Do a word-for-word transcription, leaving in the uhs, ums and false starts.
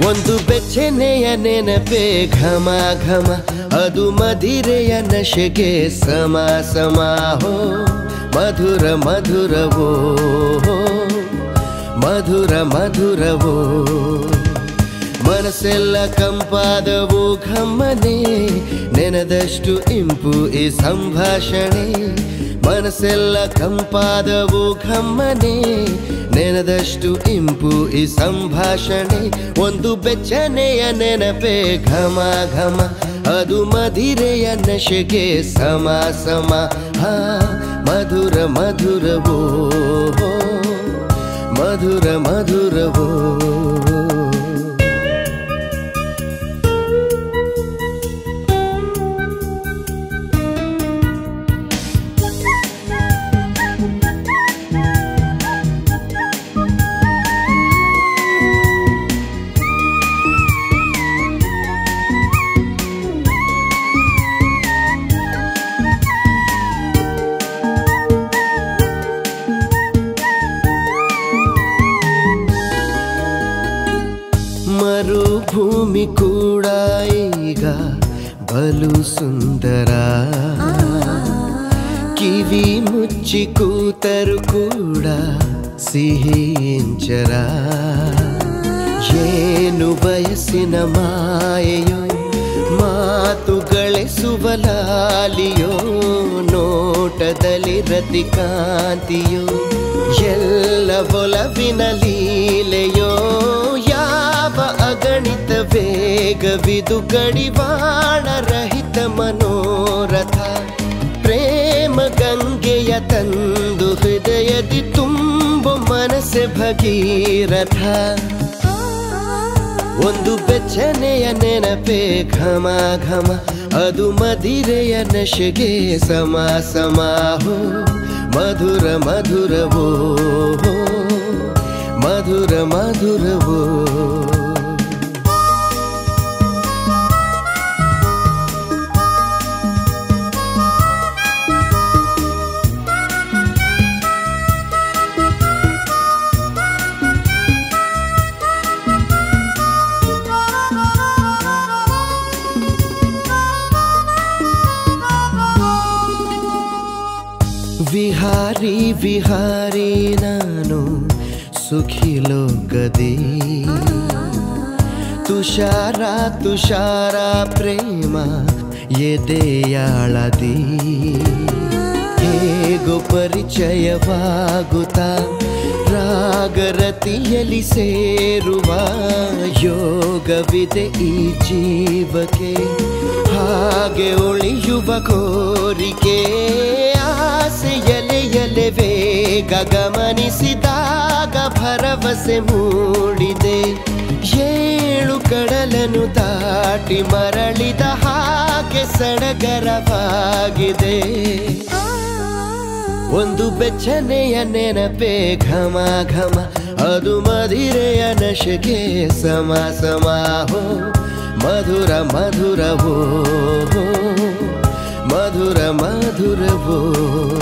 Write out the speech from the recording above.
ಒಂದು ಬೆಚ್ಚನೆಯ ನೆನಪೆ ಘಮ ಘಮ, ಅದು ಮದಿರೆಯ ನಶೆಗೆ ಸಮ ಸಮ. ಹೋ ಮಧುರ ಮಧುರವೋ, ಮಧುರ ಮಧುರವೋ, ಮನಸ್ಸೆಲ್ಲ ಕಂಪಾದವು ಘಮ್ಮನೆ, ನೆನೆದಷ್ಟು ಇಂಪು ಈ ಸಂಭಾಷಣೆ. ಮನಸ್ಸೆಲ್ಲ ಕಂಪಾದವು ಘಮ್ಮನೆ, ನೆನೆದಷ್ಟು ಇಂಪು ಈ ಸಂಭಾಷಣೆ. ಒಂದು ಬೆಚ್ಚನೆಯ ನೆನಪೆ ಘಮ ಘಮ, ಅದು ಮದಿರೆಯ ನಶೆಗೆ ಸಮ ಸಮ. ಹಾ ಮಧುರ ಮಧುರವೋ, ಮಧುರ ಮಧುರವೋ. ಮರುಭೂಮಿ ಕೂಡ ಈಗ ಬಲು ಸುಂದರ, ಕಿವಿ ಮುಚ್ಚಿ ಕೂತರು ಕೂಡ ಸಿಹಿ ಇಂಚರ. ಏನು ಬಯಸಿನ ಮಾಯೆಯೋ, ಮಾತುಗಳೆಸುವ ಲಾಲಿಯೋ, ನೋಟದಲ್ಲಿ ರತಿ ಕಾಂತಿಯೋ, ಎಲ್ಲ ಒಲವಿನ ಲೀಲೆಯೋ. ಅಗಣಿತ ವೇಗವಿದು ಗಡಿವಾಣ ರಹಿತ ಮನೋರಥ, ಪ್ರೇಮ ಗಂಗೆಯ ತಂದು ಹೃದಯದಿ ತುಂಬು ಮನಸ್ಸೆ ಭಗೀರಥ. ಒಂದು ಬೆಚ್ಚನೆಯ ನೆನಪೆ ಘಮ ಘಮ, ಅದು ಮದಿರೆಯ ನಶೆಗೆ ಸಮ ಸಮ. ಹೋ ಮಧುರ ಮಧುರವೋ, ಮಧುರ ಮಧುರವೋ. ವಿಹಾರಿ ವಿಹಾರಿ ನಾನು ಸುಖಿ ಲೋಕದಿ, ತುಷಾರ ತುಷಾರ ಪ್ರೇಮ ಎದೆಯಾಳದಿ. ಹೇಗೋ ಪರಿಚಯವಾಗುತ್ತಾ ರಾಗರತಿಯಲ್ಲಿ ಸೇರುವ ಯೋಗವಿದೆ ಈ ಜೀವಕ್ಕೆ, ಹಾಗೆ ಉಳಿಯುವ ಕೋರಿಕೆ. ಆಸೆ ಎಲೆ ಎಲೆ ವೇಗ ಗಮನಿಸಿದಾಗ ಭರವಸೆ ಮೂಡಿದೆ, ಏಳು ಕಡಲನ್ನು ದಾಟಿ ಮರಳಿದ ಹಾಗೆ ಸಡಗರವಾಗಿದೆ. ಒಂದು ಬೆಚ್ಚನೆಯ ನೆನಪೆ ಘಮ ಘಮ, ಅದು ಮದಿರೆಯ ನಶೆಗೆ ಸಮ ಸಮ. ಹೋ ಮಧುರ ಮಧುರವೋ, ಮಧುರ ಮಧುರವೋ.